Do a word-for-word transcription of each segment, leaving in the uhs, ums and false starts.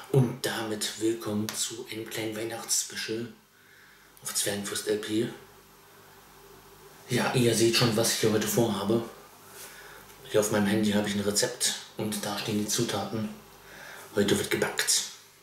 Und damit willkommen zu einem kleinen Weihnachtsspecial auf Zwergenfürst L P. Ja, ihr seht schon, was ich hier heute vorhabe. Hier auf meinem Handy habe ich ein Rezept und da stehen die Zutaten. Heute wird gebackt.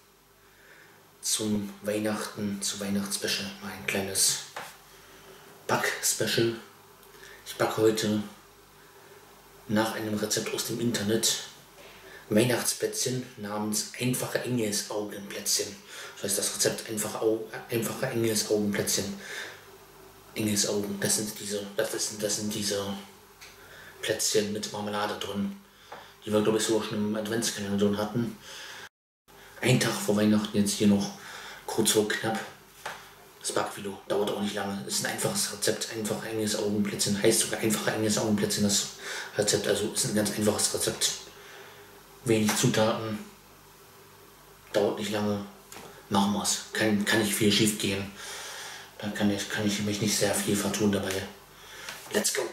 Zum Weihnachten, zu Weihnachtsspecial, ein kleines Back-Special. Ich backe heute nach einem Rezept aus dem Internet Weihnachtsplätzchen namens einfache Engelsaugenplätzchen. Das heißt das Rezept einfache, Au einfache Engelsaugenplätzchen. Engelsaugen, das sind diese, das ist, das sind diese Plätzchen mit Marmelade drin, die wir glaube ich so schon im Adventskalender drin hatten. Ein Tag vor Weihnachten, jetzt hier noch kurz vor knapp. Das Backvideo dauert auch nicht lange. Ist ein einfaches Rezept, einfache Engelsaugenplätzchen, heißt sogar einfache Engelsaugenplätzchen das Rezept, also ist ein ganz einfaches Rezept. Wenig Zutaten, dauert nicht lange, machen wir es. Kann, kann nicht viel schief gehen. Da kann ich, kann ich mich nicht sehr viel vertun dabei. Let's go!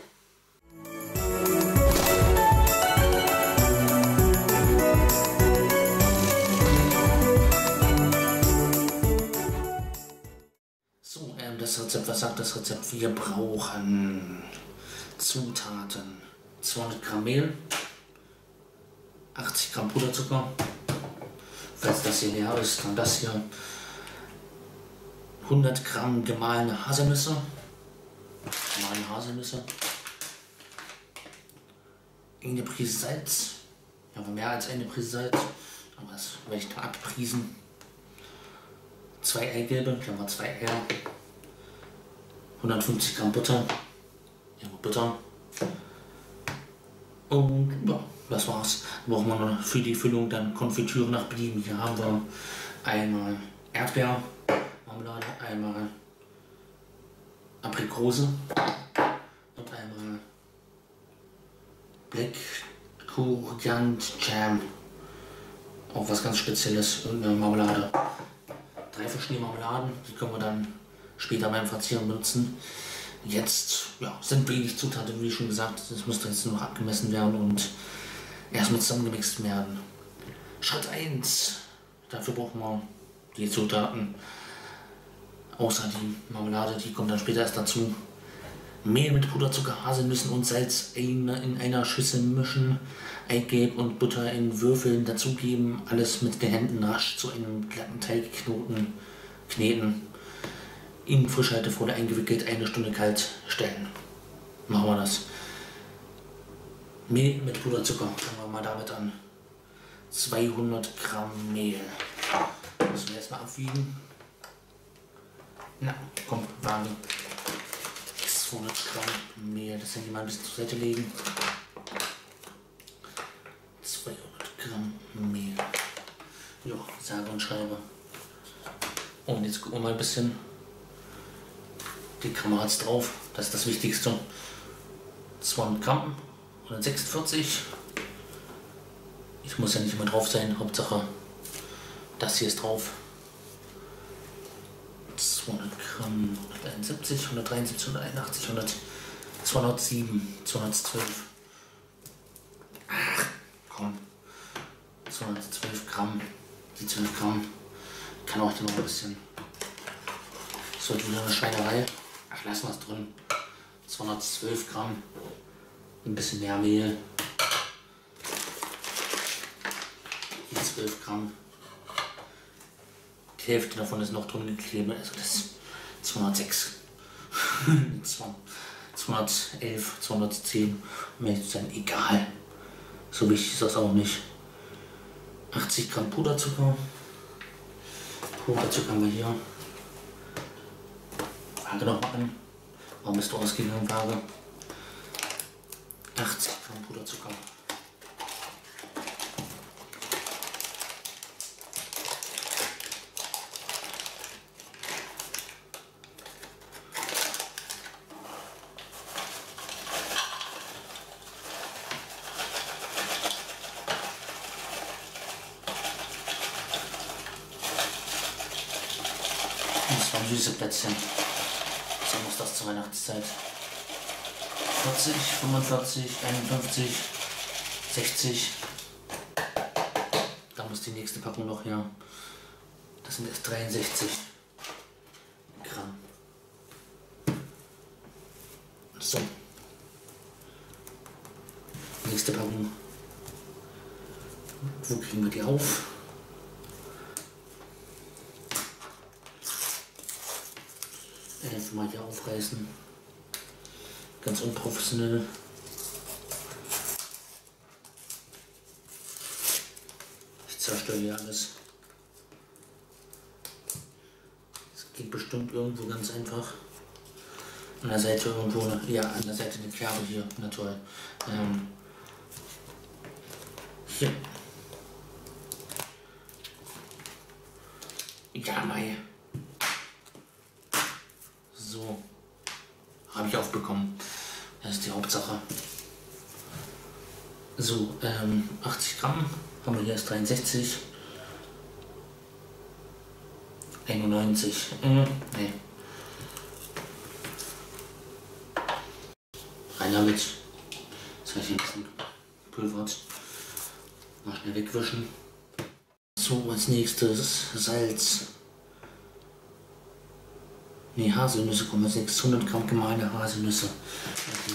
So, ähm, das Rezept, was sagt das Rezept? Wir brauchen Zutaten: zweihundert Gramm Mehl, achtzig Gramm Puderzucker, falls das hier leer ist, dann das hier, hundert Gramm gemahlene Haselnüsse, gemahlene Haselnüsse, eine Prise Salz, ja, aber mehr als eine Prise Salz, aber das werde ich da abpriesen, zwei Eigelbe, Klammer zwei Eier, hundertfünfzig Gramm Butter, ja, Butter, und ja, das war's. Brauchen wir noch für die Füllung dann Konfitüre nach Belieben. Hier haben wir einmal Erdbeermarmelade, einmal Aprikose und einmal Blackcurrant Jam. Auch was ganz Spezielles, irgendeine Marmelade. Drei verschiedene Marmeladen, die können wir dann später beim Verzehren benutzen. Jetzt ja, sind wenig Zutaten, wie schon gesagt, das müsste jetzt noch abgemessen werden und erstmal zusammengemixt werden. Schritt eins, dafür brauchen wir die Zutaten, außer die Marmelade, die kommt dann später erst dazu. Mehl mit Puderzucker, Haselnüssen und Salz in, in einer Schüssel mischen, Eigelb und Butter in Würfeln dazugeben, alles mit den Händen rasch zu einem glatten Teigknoten kneten. In Frischhaltefolie eingewickelt, eine Stunde kalt stellen. Machen wir das. Mehl mit Puderzucker, fangen wir mal damit an. zweihundert Gramm Mehl. Müssen wir erstmal abwiegen. Na, komm, wagen. zweihundert Gramm Mehl, das Handy mal ein bisschen zur Seite legen. zweihundert Gramm Mehl. Ja, sage und schreibe. Und jetzt gucken wir mal ein bisschen. Die Kamera hat's drauf, das ist das Wichtigste. zweihundert Gramm, hundertsechsundvierzig. Ich muss ja nicht immer drauf sein, Hauptsache das hier ist drauf. zweihundert Gramm, hunderteinundsiebzig, hundertdreiundsiebzig, hunderteinundachtzig, hundert, zweihundertsieben, zweihundertzwölf. Ach, komm. zweihundertzwölf Gramm. Die zwölf Gramm. Kann auch hier noch ein bisschen. So, wieder eine Schweinerei. Ach, lassen wir es drin. zweihundertzwölf Gramm. Ein bisschen mehr Mehl. Hier zwölf Gramm. Die Hälfte davon ist noch drin geklebt. Also das ist zweihundertsechs. zweihundertelf, zweihundertzehn. Um ehrlich zu sein, egal. So wichtig ist das auch nicht. achtzig Gramm Puderzucker. Puderzucker haben wir hier. Waage noch mal an. Warum bist du ausgegangen, Waage? achtzig Gramm Puderzucker. Das waren süße Plätzchen. So muss das zur Weihnachtszeit. vierzig, fünfundvierzig, einundfünfzig, sechzig. Gramm ist die nächste Packung noch hier. Das sind jetzt dreiundsechzig Gramm. So. Nächste Packung. Wo kriegen wir die auf? Einfach mal hier aufreißen. Ganz unprofessionell. Ich zerstöre hier alles. Es geht bestimmt irgendwo ganz einfach. An der Seite irgendwo, eine, ja, an der Seite eine Kerbe hier. Na toll. Ähm, hier. Ja, Mai. So. Habe ich aufbekommen. Das ist die Hauptsache. So, ähm, achtzig Gramm. Haben wir hier erst dreiundsechzig. einundneunzig. Äh, nee. Rein damit. Jetzt habe ich ein bisschen gepulvert. Mal schnell wegwischen. So, als nächstes Salz. Ne, Haselnüsse kommen als nächstes. hundert Gramm gemahlene Haselnüsse. Okay.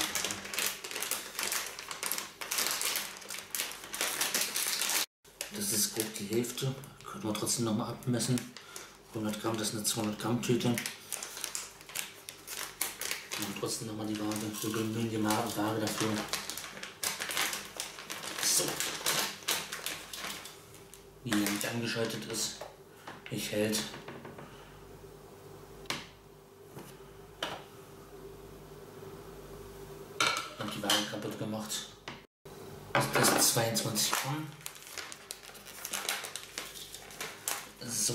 Das ist grob die Hälfte. Können wir trotzdem noch mal abmessen. hundert Gramm, das ist eine zweihundert Gramm Tüte. Und trotzdem noch mal die Waage. Wir bemühen die Waage dafür. So. Die hier nicht angeschaltet ist. Nicht hält. Und die Waage kaputt gemacht. Das ist zweiundzwanzig Gramm. So.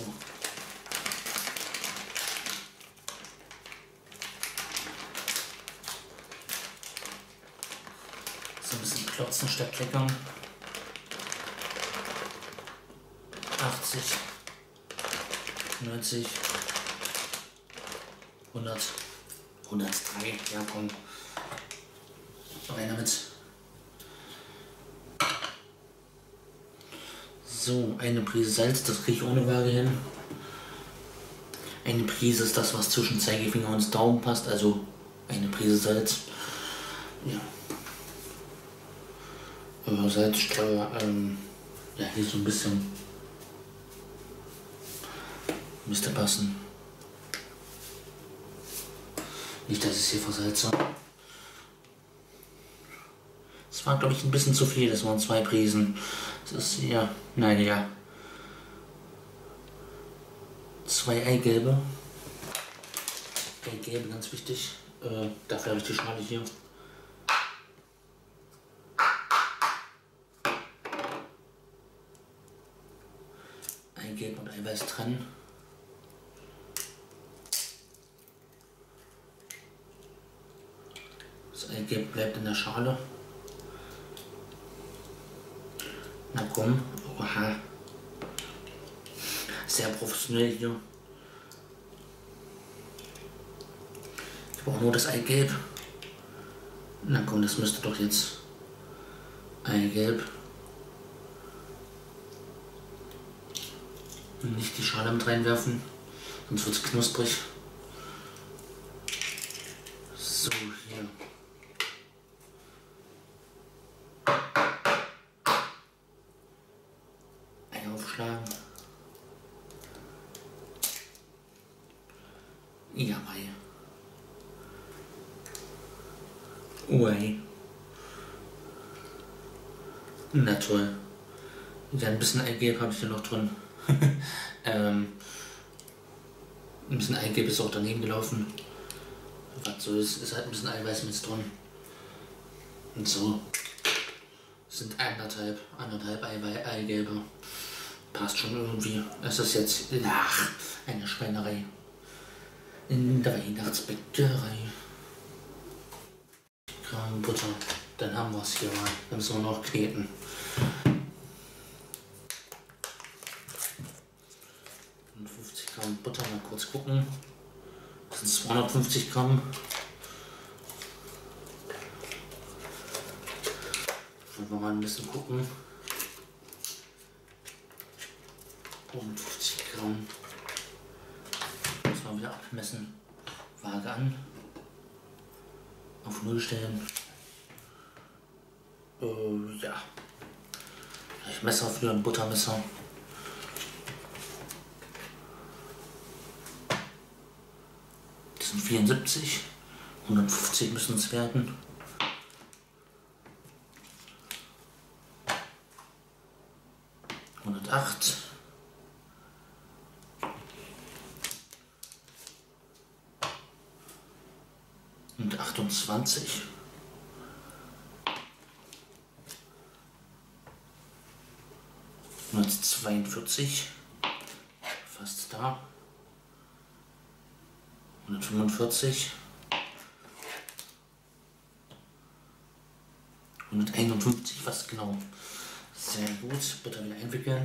So ein bisschen klotzen statt kleckern. achtzig, neunzig, hundert, hundertdrei, ja komm. Rein damit. So, eine Prise Salz, das kriege ich ohne Waage hin. Eine Prise ist das, was zwischen Zeigefinger und Daumen passt, also eine Prise Salz. Ja. Aber Salzstreuer, ähm, ja, hier so ein bisschen. Müsste passen. Nicht, dass ich es hier versalze. Das war, glaube ich, ein bisschen zu viel. Das waren zwei Prisen. Das ist ja, nein, ja. Zwei Eigelbe. Eigelbe, ganz wichtig. Äh, dafür habe ich die Schale hier. Eigelb und Eiweiß trennen. Das Eigelb bleibt in der Schale. Na komm, oha. Sehr professionell hier. Ich brauche nur das Eigelb. Na komm, das müsste doch jetzt Eigelb. Nicht die Schale mit reinwerfen, sonst wird es knusprig. So, hier. Ei aufschlagen. Ja, Ei. Ui. Na toll. Ja, ein bisschen Eigelb habe ich hier noch drin. ähm, ein bisschen Eigelb ist auch daneben gelaufen. Was so ist, ist halt ein bisschen Eiweiß mit drin. Und so sind anderthalb, anderthalb Eiweiß, Eigelbe. Passt schon irgendwie. Es ist jetzt ach, eine Schweinerei. In der Weihnachtsbäckerei. Gramm Butter. Dann haben wir es hier mal. Dann müssen wir noch kneten. fünfzig Gramm Butter, mal kurz gucken. Das sind zweihundertfünfzig Gramm. Wollen wir mal ein bisschen gucken. zweihundertfünfzig Gramm. Muss man wieder abmessen. Waage an. Auf null stellen. Äh, ja. Ich messe auf ein Buttermesser. Das sind vierundsiebzig. hundertfünfzig müssen es werden. hundertacht. Und achtundzwanzig. hundertzweiundvierzig. Fast da. hundertfünfundvierzig. hunderteinundfünfzig, fast genau. Sehr gut. Butter wieder einwickeln.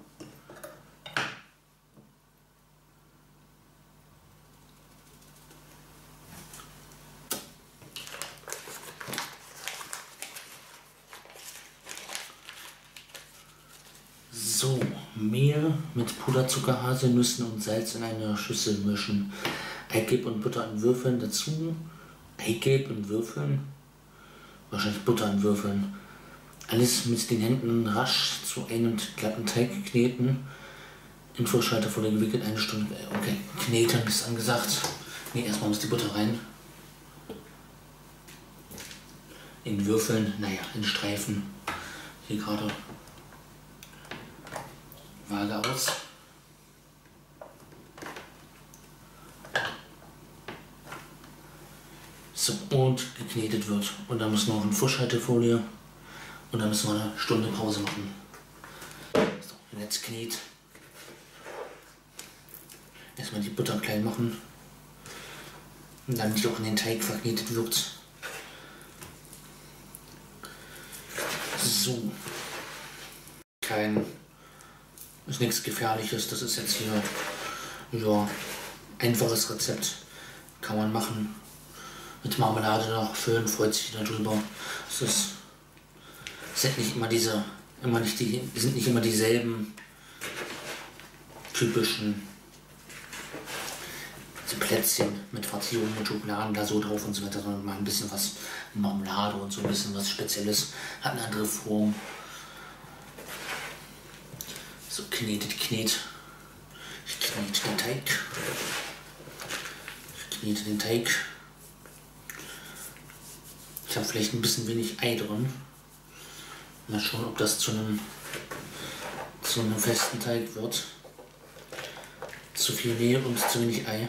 So, Mehl mit Puderzucker, Haselnüssen und Salz in einer Schüssel mischen. Eigelb und Butter in Würfeln dazu. Eigelb in Würfeln. Wahrscheinlich Butter in Würfeln. Alles mit den Händen rasch zu einem glatten Teig kneten. In Frischhaltefolie gewickelt eine Stunde. Okay, kneten ist angesagt. Ne, erstmal muss die Butter rein. In Würfeln, naja, in Streifen. Hier gerade. Waage aus. So, und geknetet wird. Und dann müssen wir noch eine Frischhaltefolie. Und dann müssen wir eine Stunde Pause machen. So, und jetzt knet. Erstmal die Butter klein machen. Und dann die auch in den Teig verknetet wird. So. Kein. Ist nichts Gefährliches. Das ist jetzt hier. Ja. Einfaches Rezept. Kann man machen. Mit Marmelade noch schön, freut sich darüber. Es ist. Es sind nicht immer diese. Immer nicht die. sind nicht immer dieselben typischen so Plätzchen mit Verzierung und Schokoladenglasur drauf und so weiter, sondern mal ein bisschen was Marmelade und so ein bisschen was Spezielles. Hat eine andere Form. So knetet, knet. Ich knete den Teig. Ich knete den Teig. Ich habe vielleicht ein bisschen wenig Ei drin. Mal schauen, ob das zu einem, zu einem festen Teig wird. Zu viel Mehl und zu wenig Ei.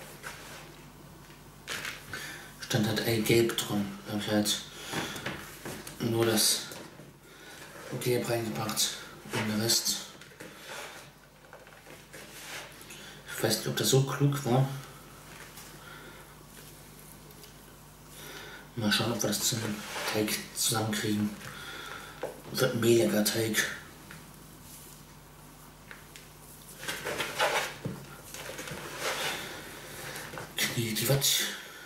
Stand halt Eigelb drin. Da habe ich halt nur das Gelb reingepackt und den Rest. Ich weiß nicht, ob das so klug war. Mal schauen, ob wir das zum Teig zusammenkriegen. Wird ein mehliger Teig. Knete, was?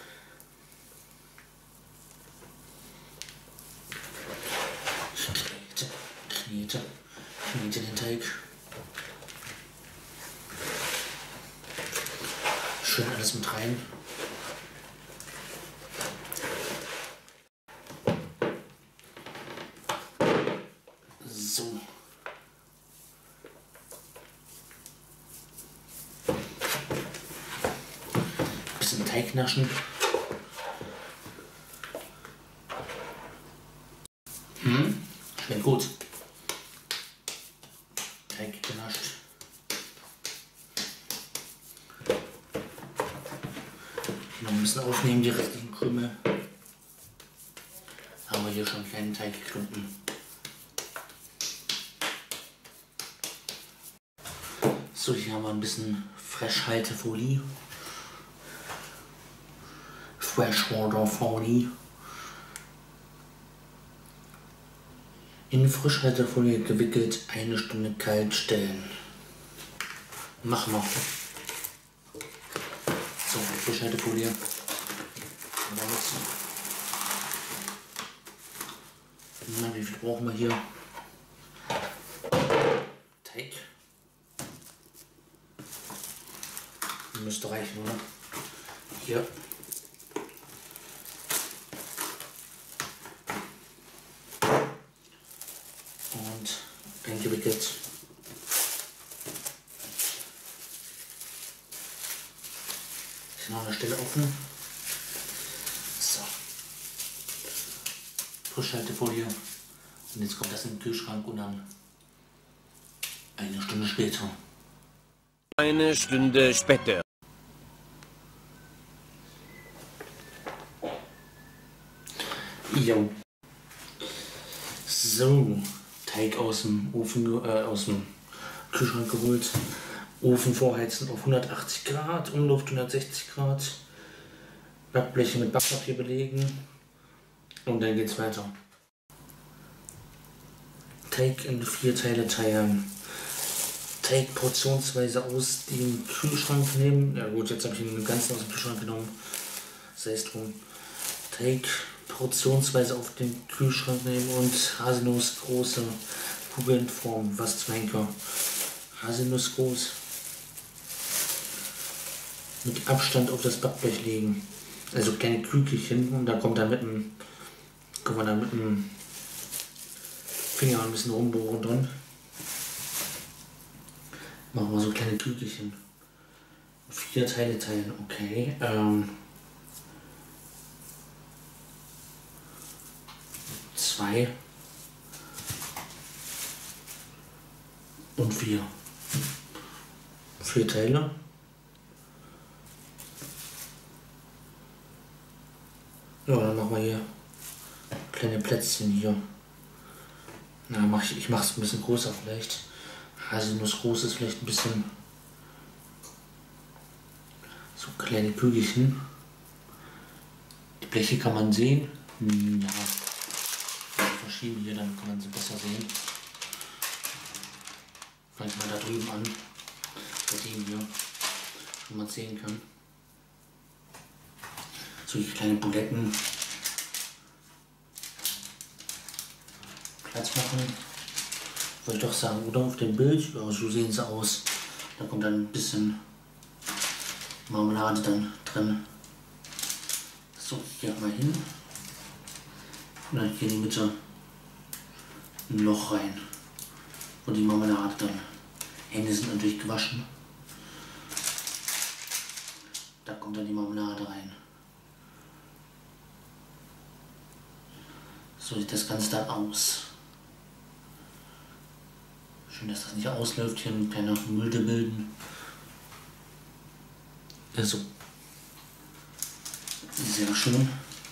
Knete, knete, knete den Teig. Schön alles mit rein. So. Bisschen Teig naschen. Hm, schmeckt gut. Teig genascht. Noch ein bisschen aufnehmen, die restlichen Krümel. Haben wir hier schon einen kleinen Teigklumpen. So, hier haben wir ein bisschen Frischhaltefolie. Freshwater Folie. In Frischhaltefolie gewickelt, eine Stunde kalt stellen. Machen wir. So, Frischhaltefolie. Na, wie viel brauchen wir hier? Teig. müsste reichen, oder? Hier. Und eingewickelt. Ist noch eine Stelle offen. So. Frischhaltefolie. Und jetzt kommt das in den Kühlschrank und dann eine Stunde später. Eine Stunde später. Jo. So, Teig aus dem Ofen, äh, aus dem Kühlschrank geholt. Ofen vorheizen auf hundertachtzig Grad, Umluft hundertsechzig Grad. Backbleche mit Backpapier belegen. Und dann geht's weiter. Teig in vier Teile teilen. Teig portionsweise aus dem Kühlschrank nehmen. Ja gut, jetzt habe ich ihn ganz aus dem Kühlschrank genommen. Sei es drum. Teig portionsweise auf den Kühlschrank nehmen und Haselnuss große Kugeln formen. Was zum Henker. Haselnuss groß. Mit Abstand auf das Backblech legen. Also kleine Kügelchen und da kommt dann mit dem, kann man dann mit dem Finger ein bisschen rumbohren drin. Machen wir so kleine Kügelchen. Vier Teile teilen, okay. Ähm, zwei und vier. Vier Teile. Ja, dann machen wir hier kleine Plätzchen hier. Na, mach ich, ich mache es ein bisschen größer vielleicht. Haselnuss groß ist vielleicht ein bisschen so kleine Kügelchen. Die Bleche kann man sehen. Ja, ich verschiebe hier, dann kann man sie besser sehen. Fangen wir da drüben an, bei dem hier, wo man sehen kann. Solche kleine Buletten. Platz machen. Wollte ich doch sagen, oder auf dem Bild, ja, so sehen sie aus. Da kommt dann ein bisschen Marmelade dann drin. So, hier mal hin. Und dann hier in die Mitte ein Loch rein, wo die Marmelade dann. Hände sind natürlich gewaschen. Da kommt dann die Marmelade rein. So sieht das Ganze dann aus. Schön, dass das nicht ausläuft, hier ein kleiner Mulde bilden. Also, sehr schön.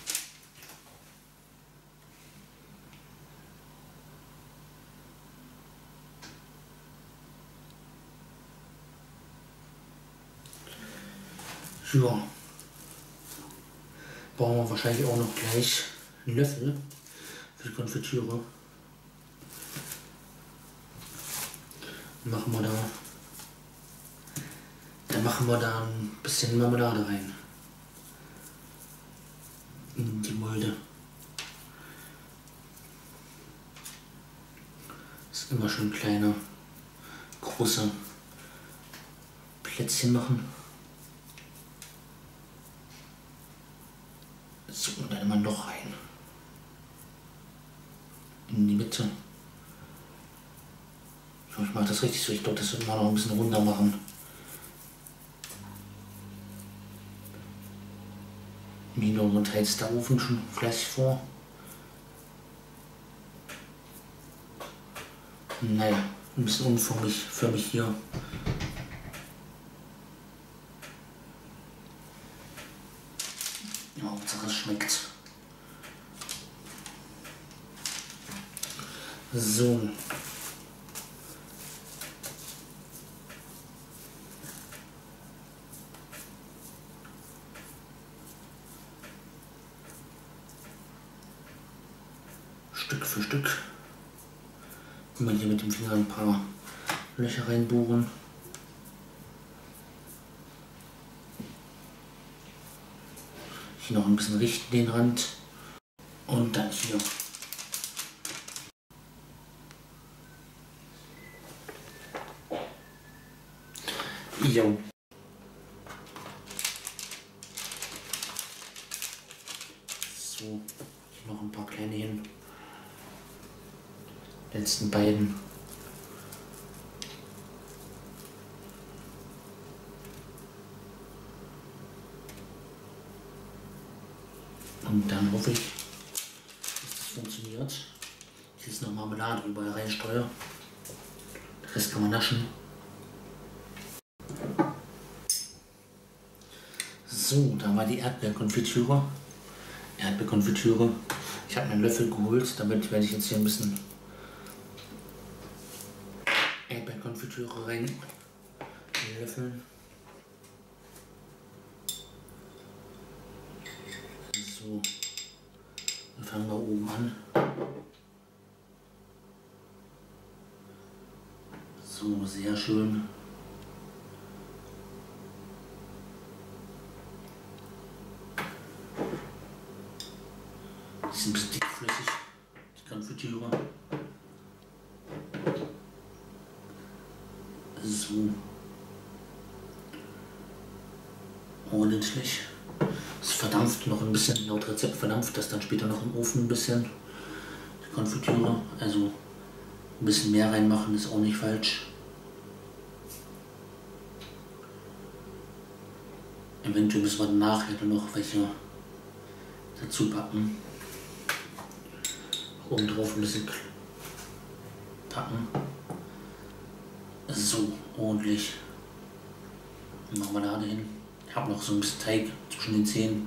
Ja, brauchen wir wahrscheinlich auch noch gleich einen Löffel für die Konfitüre. Machen wir da, dann machen wir da ein bisschen Marmelade rein. In die Mulde. Das ist immer schön kleine, große Plätzchen machen. So, und dann immer ein Loch rein. In die Mitte. Ich mache das richtig so. Ich glaube, das wird man noch ein bisschen runder machen. Im Hintergrund heizt der Ofen schon fleißig vor. Naja, ein bisschen unförmig für mich hier. Ja, Hauptsache es schmeckt. So. Stück für Stück. Kann man hier mit dem Finger ein paar Löcher reinbohren. Hier noch ein bisschen richten den Rand. Und dann hier. Jo. letzten beiden. Und dann hoffe ich, dass das funktioniert. Ich jetzt noch Marmelade überall reinsteuere. Den Rest kann man naschen. So, da war die Erdbeerkonfitüre. Erdbeerkonfitüre. Ich habe einen Löffel geholt, damit werde ich jetzt hier ein bisschen Erdbeerkonfitüre rein löffeln. So, dann fangen wir oben an. So, sehr schön. Die ist ein bisschen dickflüssig, die Konfitüre. So. Ordentlich. Es verdampft noch ein bisschen, laut Rezept verdampft das dann später noch im Ofen ein bisschen. Die Konfitüre, also ein bisschen mehr reinmachen ist auch nicht falsch. Eventuell müssen wir nachher dann noch welche dazu packen. Oben drauf ein bisschen packen. So, ordentlich Marmelade hin. Ich habe noch so ein bisschen Teig zwischen den Zähnen.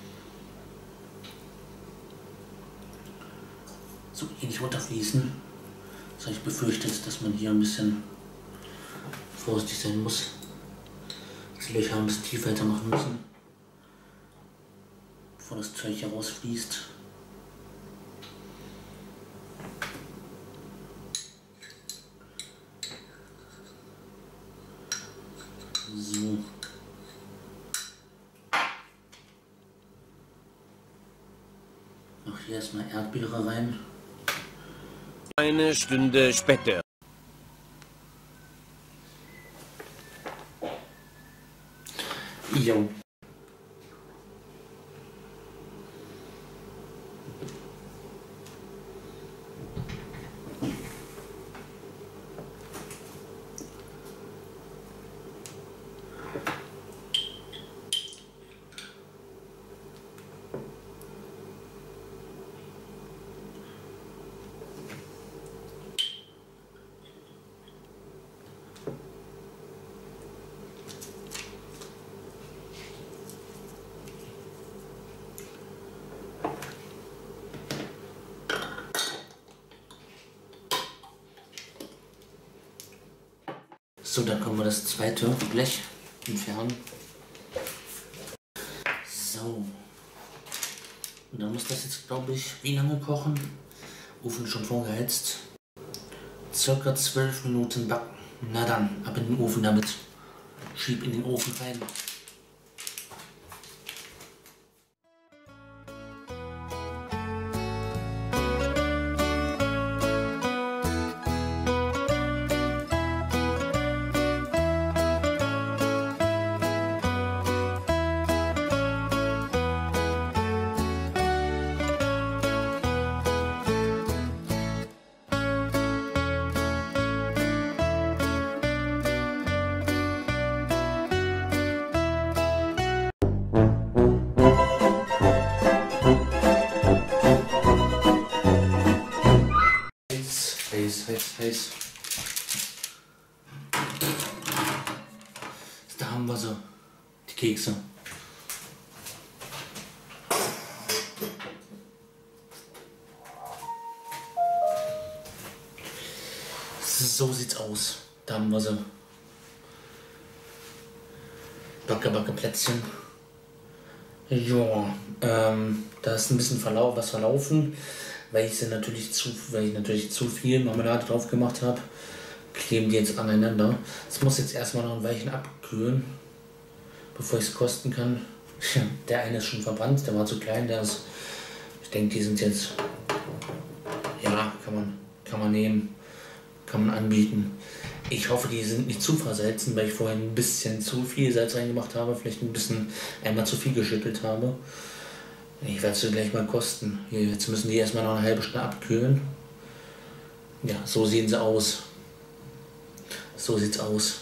So, hier nicht runterfließen. Das habe ich befürchtet, dass man hier ein bisschen vorsichtig sein muss. Die Löcher ein bisschen tiefer hätte machen müssen, bevor das Zeug hier rausfließt. So. Mach hier erstmal Erdbeere rein. Eine Stunde später. Jo. So, dann können wir das zweite Blech entfernen. So. Und dann muss das jetzt, glaube ich, wie lange kochen? Ofen schon vorgeheizt. Circa zwölf Minuten backen. Na dann, ab in den Ofen damit. Schieb in den Ofen rein. Heiß, heiß, heiß. Da haben wir so die Kekse. So sieht's aus. Da haben wir sie. Backe, Backe, Plätzchen. Ja, ähm, da ist ein bisschen Verlauf, was verlaufen, weil ich sie natürlich zu, weil ich natürlich zu viel Marmelade drauf gemacht habe. Kleben die jetzt aneinander. Es muss jetzt erstmal noch ein Weilchen abkühlen, bevor ich es kosten kann. Der eine ist schon verbrannt, der war zu klein, der ist. Ich denke, die sind jetzt. Ja, kann man, kann man nehmen, kann man anbieten. Ich hoffe, die sind nicht zu versalzen, weil ich vorhin ein bisschen zu viel Salz reingemacht habe, vielleicht ein bisschen einmal zu viel geschüttelt habe. Ich werde sie gleich mal kosten. Jetzt müssen die erstmal noch eine halbe Stunde abkühlen. Ja, so sehen sie aus. So sieht's aus.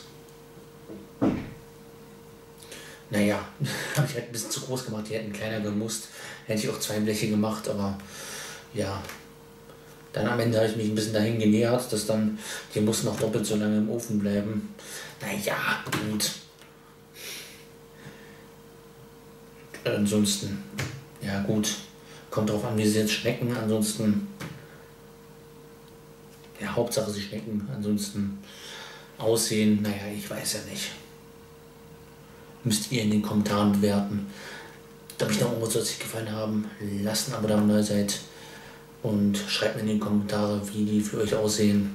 Naja, habe ich halt ein bisschen zu groß gemacht. Die hätten kleiner gemusst. Hätte ich auch zwei Bleche gemacht, aber ja. Dann am Ende habe ich mich ein bisschen dahin genähert, dass dann die mussten noch doppelt so lange im Ofen bleiben. Naja, gut. Ansonsten, ja gut. Kommt drauf an, wie sie jetzt schmecken. Ansonsten, ja, Hauptsache sie schmecken. Ansonsten aussehen, naja, ich weiß ja nicht. Müsst ihr in den Kommentaren bewerten. Ob ich noch irgendwas soll es euch gefallen haben. Lasst ein Abo da, wenn ihr neu seid. Und schreibt mir in die Kommentare, wie die für euch aussehen.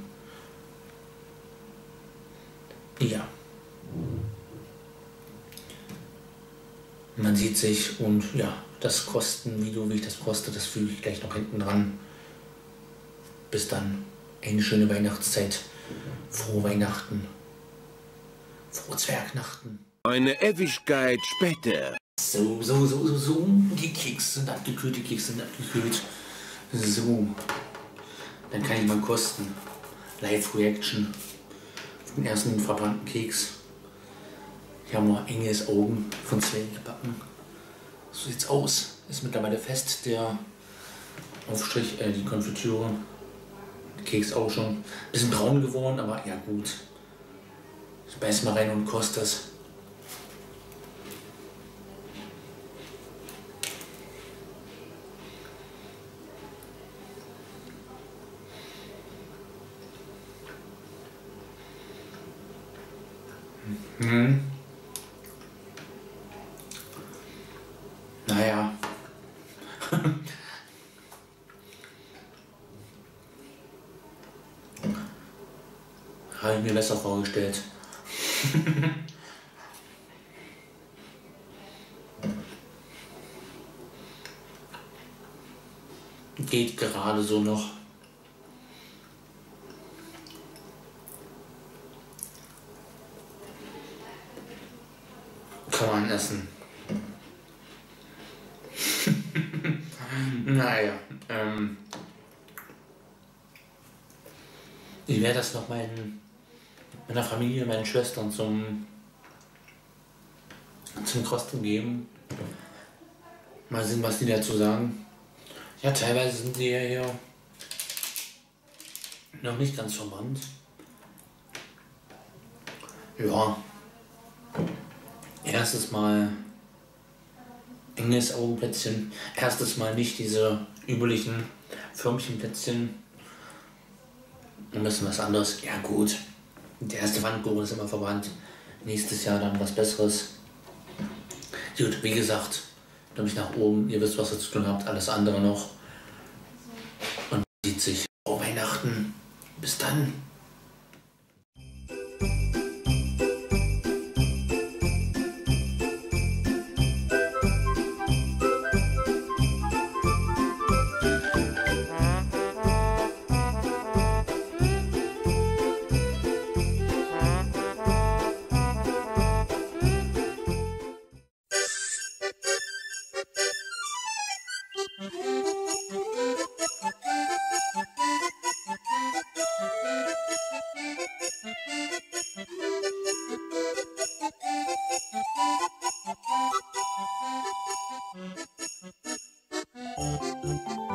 Ja. Man sieht sich und ja, das Kostenvideo, wie ich das koste, das füge ich gleich noch hinten dran. Bis dann. Eine schöne Weihnachtszeit. Frohe Weihnachten. Frohe Zwergnachten. Eine Ewigkeit später. So, so, so, so, so. Die Kekse sind abgekühlt, die Kekse sind abgekühlt. So. Dann kann ich mal kosten. Live-Reaction. Den ersten verbrannten Keks. Hier haben wir Engels Augen von Sven gebacken. So sieht's aus. Ist mittlerweile fest, der Aufstrich, äh, die Konfitüre. Der Keks auch schon ein bisschen braun geworden, aber ja gut. Ich beiß mal rein und koste es. Hm. Naja. Habe ich mir besser vorgestellt. Geht gerade so noch. Kann man essen. Naja, ähm, ich werde das noch meinen, meiner Familie, meinen Schwestern zum, zum Kosten geben. Mal sehen, was die dazu sagen. Ja, teilweise sind die ja hier noch nicht ganz verwandt. Ja. Erstes Mal Engels Augenplätzchen. Erstes Mal nicht diese üblichen Förmchenplätzchen. Ein bisschen was anderes. Ja gut. Der erste Pfannkuchen ist immer verwandt. Nächstes Jahr dann was Besseres. Gut, wie gesagt, glaube ich nach oben. Ihr wisst, was ihr zu tun habt. Alles andere noch. Und sieht sich. Frohe Weihnachten. Bis dann. Thank you.